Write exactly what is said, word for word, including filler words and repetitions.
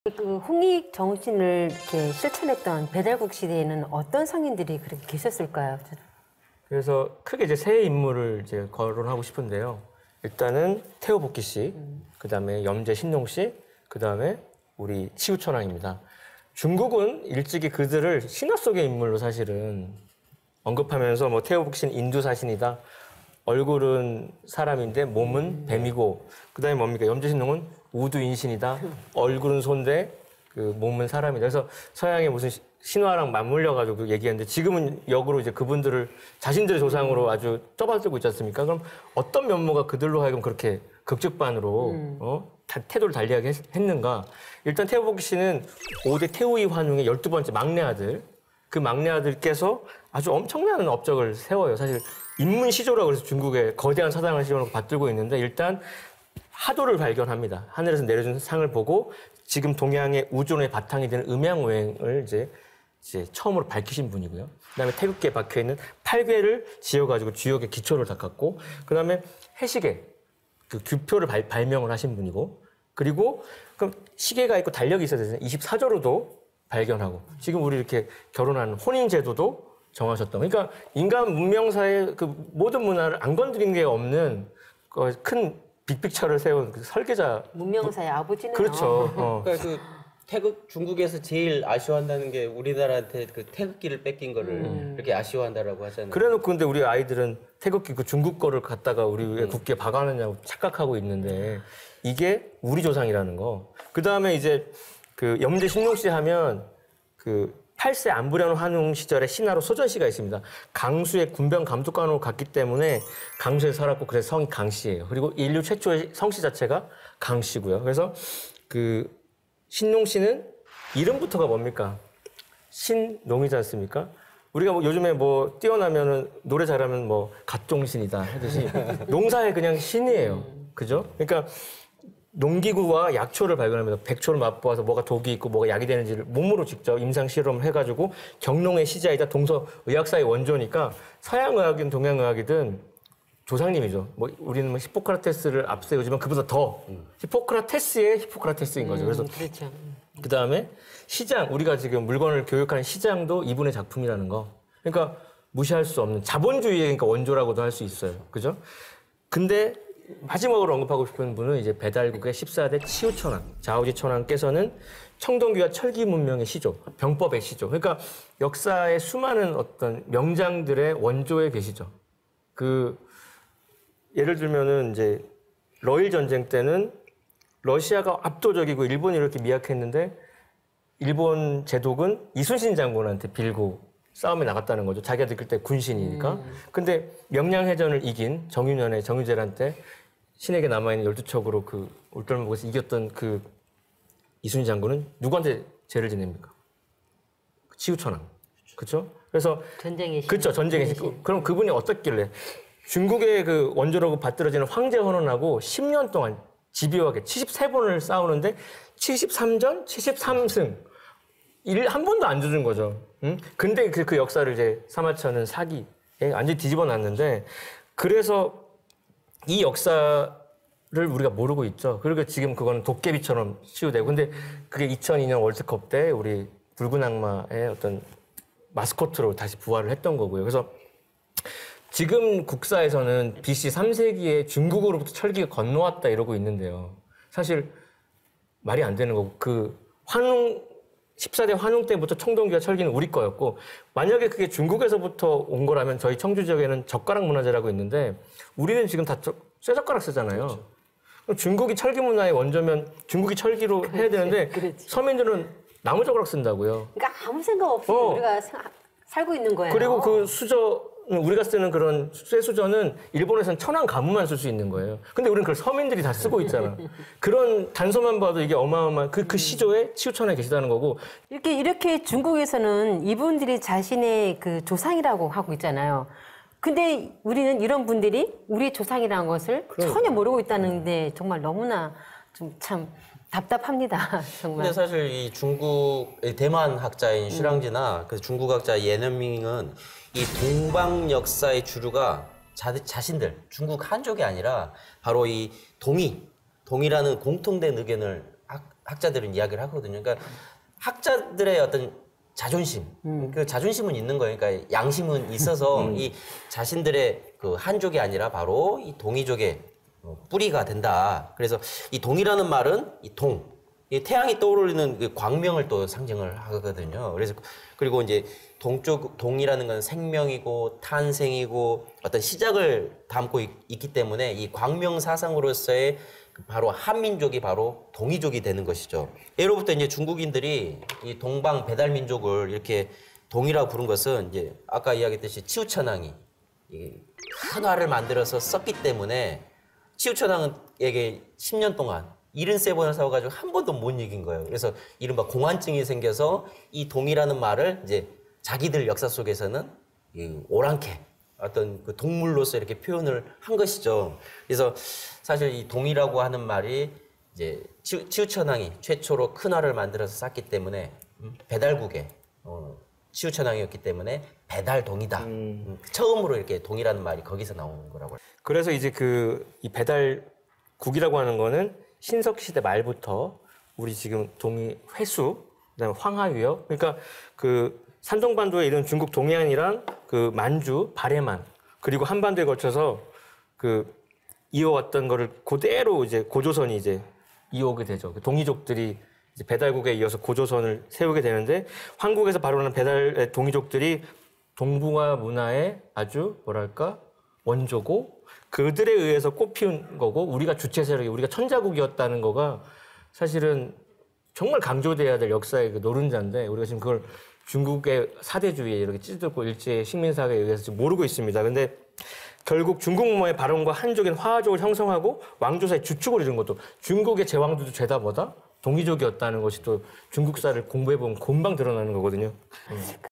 그 홍익 정신을 이렇게 실천했던 배달국 시대에는 어떤 상인들이 그렇게 계셨을까요? 그래서 크게 이제 세 인물을 이제 거론하고 싶은데요. 일단은 태호 복희 씨, 음. 그다음에 염제 신농 씨, 그다음에 우리 치우천왕입니다. 중국은 일찍이 그들을 신화 속의 인물로 사실은 언급하면서 뭐 태호 복희 씨는 인두사신이다. 얼굴은 사람인데 몸은 뱀이고, 그다음에 뭡니까? 염제 신농은 우두인신이다. 얼굴은 소인데 그 몸은 사람이다. 그래서 서양의 무슨 신화랑 맞물려가지고 얘기했는데 지금은 역으로 이제 그분들을 자신들의 조상으로 아주 떠받들고 있지 않습니까? 그럼 어떤 면모가 그들로 하여금 그렇게 극적반으로 음. 어? 태도를 달리하게 했, 했는가? 일단 태호 복희 씨는 오 대 태후이 환웅의 열두 번째 막내 아들. 그 막내 아들께서 아주 엄청난 업적을 세워요. 사실 인문시조라고 그래서 중국의 거대한 사상을 시원하고 받들고 있는데 일단 하도를 발견합니다. 하늘에서 내려준 상을 보고 지금 동양의 우주론의 바탕이 되는 음양오행을 이제, 이제 처음으로 밝히신 분이고요. 그다음에 태극기에 박혀 있는 팔괘를 지어가지고 주역의 기초를 닦았고, 그다음에 해시계 그 규표를 발, 발명을 하신 분이고, 그리고 그럼 시계가 있고 달력이 있어야 되잖아요. 이십사조로도 발견하고, 지금 우리 이렇게 결혼하는 혼인제도도 정하셨던. 그러니까 인간 문명사의 그 모든 문화를 안 건드린 게 없는 큰 빅픽처를 세운 그 설계자. 문명사의 아버지네요. 그렇죠. 어. 그러니까 그 태극 중국에서 제일 아쉬워한다는 게 우리나라한테 그 태극기를 뺏긴 거를 음. 이렇게 아쉬워한다라고 하잖아요. 그래놓고 근데 우리 아이들은 태극기 그 중국 거를 갖다가 우리 왜 국기에 박아놨냐고 착각하고 있는데 이게 우리 조상이라는 거. 그 다음에 이제 그 염제 신농 씨 하면 그 팔 세 안부련 환웅 시절에 신하로 소전 씨가 있습니다. 강수의 군병 감독관으로 갔기 때문에 강수에 살았고 그래서 성이 강씨예요. 그리고 인류 최초의 성씨 자체가 강씨고요. 그래서 그 신농 씨는 이름부터가 뭡니까? 신농이지 않습니까? 우리가 뭐 요즘에 뭐 뛰어나면은 노래 잘하면 뭐 갓종신이다 하듯이 농사의 그냥 신이에요. 그죠? 그러니까 농기구와 약초를 발견합니다. 백초를 맛보아서 뭐가 독이 있고 뭐가 약이 되는지를 몸으로 직접 임상 실험을 해가지고 경농의 시자이자 동서의학사의 원조니까 서양의학이든 동양의학이든 조상님이죠. 뭐 우리는 뭐 히포크라테스를 앞세우지만 그보다 더 음. 히포크라테스의 히포크라테스인 거죠. 그래서 음, 그렇죠. 그 다음에 시장, 우리가 지금 물건을 교육하는 시장도 이분의 작품이라는 거. 그러니까 무시할 수 없는 자본주의의 그러니까 원조라고도 할 수 있어요. 그죠? 근데 마지막으로 언급하고 싶은 분은 이제 배달국의 십사 대 치우천왕, 자오지천왕께서는 청동기와 철기 문명의 시조, 병법의 시조. 그러니까 역사의 수많은 어떤 명장들의 원조에 계시죠. 그 예를 들면은 이제 러일 전쟁 때는 러시아가 압도적이고 일본이 이렇게 미약했는데 일본 제독은 이순신 장군한테 빌고 싸움에 나갔다는 거죠. 자기가 그때 군신이니까. 음. 근데 명량해전을 이긴 정유년의 정유재란 때 신에게 남아있는 열두 척으로 그 울돌목에서 이겼던 그 이순신 장군은 누구한테 죄를 지냅니까? 치우천왕. 그렇죠? 그래서 전쟁의 신. 그렇죠. 전쟁의 신. 그럼 그분이 어떻길래 중국의 그 원조라고 받들어지는 황제 헌원하고 십 년 동안 집요하게 칠십삼 번을 싸우는데 칠십삼 전 칠십삼 승. 일 한 번도 안 주는 거죠. 응? 근데 그, 그 역사를 이제 사마천은 사기에 완전히 뒤집어 놨는데, 그래서 이 역사를 우리가 모르고 있죠. 그리고 지금 그거는 도깨비처럼 치유되고. 근데 그게 이천이 년 월드컵 때 우리 붉은 악마의 어떤 마스코트로 다시 부활을 했던 거고요. 그래서 지금 국사에서는 비씨 삼 세기에 중국으로부터 철기가 건너왔다 이러고 있는데요. 사실 말이 안 되는 거고, 그 환웅, 십사 대 환웅 때부터 청동기와 철기는 우리 거였고, 만약에 그게 중국에서부터 온 거라면 저희 청주 지역에는 젓가락 문화재라고 있는데 우리는 지금 다 쇠젓가락 쓰잖아요. 그렇죠. 중국이 철기 문화의 원조면 중국이 철기로 그렇지, 해야 되는데 그렇지. 서민들은 나무젓가락 쓴다고요. 그러니까 아무 생각 없이 어. 우리가 사, 살고 있는 거예요. 그리고 그 수저, 우리가 쓰는 그런 쇠수저는 일본에서는 천황 가문만 쓸 수 있는 거예요. 근데 우리는 그걸 서민들이 다 쓰고 있잖아. 그런 단서만 봐도 이게 어마어마한 그, 그 시조에 치우천에 계시다는 거고. 이렇게, 이렇게 중국에서는 이분들이 자신의 그 조상이라고 하고 있잖아요. 근데 우리는 이런 분들이 우리의 조상이라는 것을 그러니까. 전혀 모르고 있다는데 정말 너무나 좀 참 답답합니다. 정말. 근데 사실 이 중국, 대만 학자인 슈랑지나 음. 그 중국 학자 예너밍은 이 동방 역사의 주류가 자, 자신들, 중국 한족이 아니라 바로 이 동이, 동이라는 공통된 의견을 하, 학자들은 이야기를 하거든요. 그러니까 학자들의 어떤 자존심, 음. 그 자존심은 있는 거예요. 그러니까 양심은 있어서 음. 이 자신들의 그 한족이 아니라 바로 이 동이족의 뿌리가 된다. 그래서 이 동이라는 말은 이 동, 이 태양이 떠오르는 그 광명을 또 상징을 하거든요. 그래서 그리고 이제 동쪽 동이라는 건 생명이고 탄생이고 어떤 시작을 담고 있, 있기 때문에 이 광명 사상으로서의 바로 한민족이 바로 동이족이 되는 것이죠. 예로부터 이제 중국인들이 이 동방 배달 민족을 이렇게 동이라고 부른 것은 이제 아까 이야기했듯이 치우천왕이 큰 활을 만들어서 썼기 때문에 치우천왕에게 십 년 동안 칠십삼 번을 싸워가지고 한 번도 못 이긴 거예요. 그래서 이른바 공환증이 생겨서 이 동이라는 말을 이제 자기들 역사 속에서는 이 오랑캐 어떤 그 동물로서 이렇게 표현을 한 것이죠. 그래서 사실 이 동이라고 하는 말이 이제 치우, 치우천왕이 최초로 큰 활을 만들어서 쌌기 때문에 배달국의 어, 치우천왕이었기 때문에 배달동이다. 음. 음, 처음으로 이렇게 동이라는 말이 거기서 나오는 거라고. 그래서 이제 그 이 배달국이라고 하는 거는 신석 시대 말부터 우리 지금 동이 회수, 그다음에 황하위역, 그러니까 그 산동반도에 이런 중국 동해안이랑 그 만주, 바레만 그리고 한반도에 걸쳐서 그 이어왔던 거를 그대로 이제 고조선이 이제 이어오게 되죠. 동이족들이 이제 배달국에 이어서 고조선을 세우게 되는데 한국에서 발원한 배달 동이족들이 동북아 문화의 아주 뭐랄까 원조고 그들에 의해서 꽃피운 거고 우리가 주체 세력이 우리가 천자국이었다는 거가 사실은 정말 강조돼야 될 역사의 그 노른자인데 우리가 지금 그걸 중국의 사대주의에 이렇게 찌들고 일제 식민사에 의해서 지금 모르고 있습니다. 근데 결국 중국문화의 발원과 한족인 화족을 형성하고 왕조사의 주축을 이룬 것도 중국의 제왕들도 죄다 뭐다? 동이족이었다는 것이 또 중국사를 공부해보면 금방 드러나는 거거든요. 음.